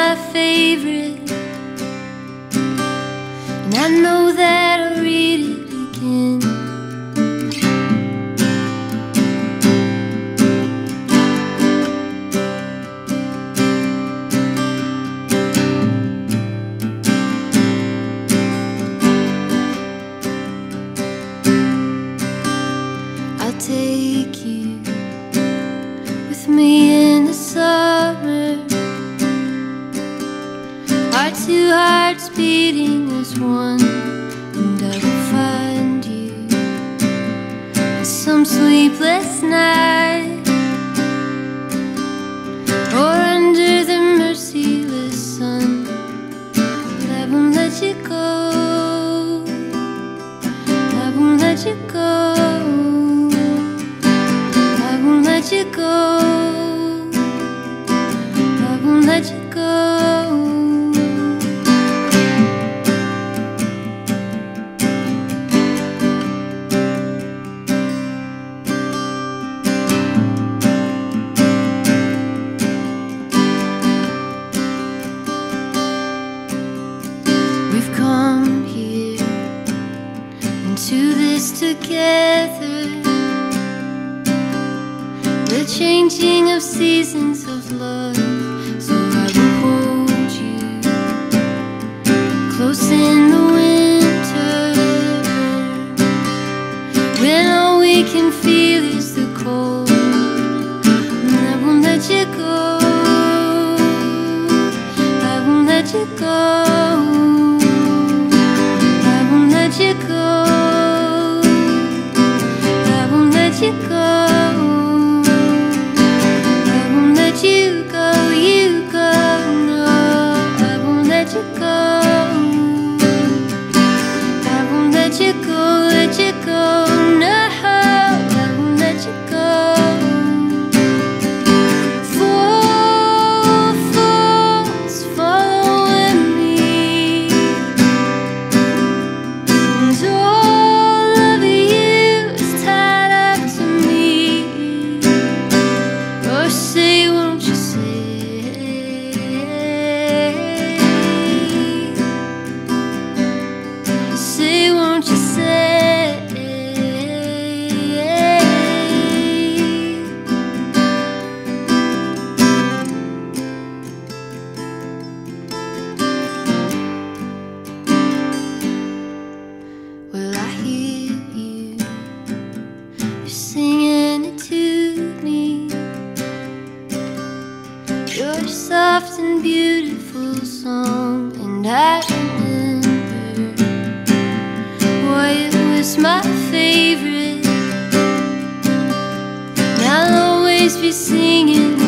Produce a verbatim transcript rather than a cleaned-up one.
my favorite, and I know that I'll read it again. I'll take you with me in the summer, our two hearts beating as one, and I will find you on some sleepless night, or under the merciless sun. But I won't let you go, I won't let you go, I won't let you go, I won't let you go. We've come here into this together, the changing of seasons of love. So I will hold you close in the winter, when all we can feel is the cold. And I won't let you go, I won't let you go, I won't let you go, I won't let you go, I won't let you go, you go, no, I won't let you go, I won't let you go, let you go, no, I won't let you go. Fall, falls, following me, and all of you is tied up to me. Oh, say, won't you say, say, won't you say, will I hear you, you're singing it to me, your soft and beautiful song. And I remember why it was my favorite, and I'll always be singing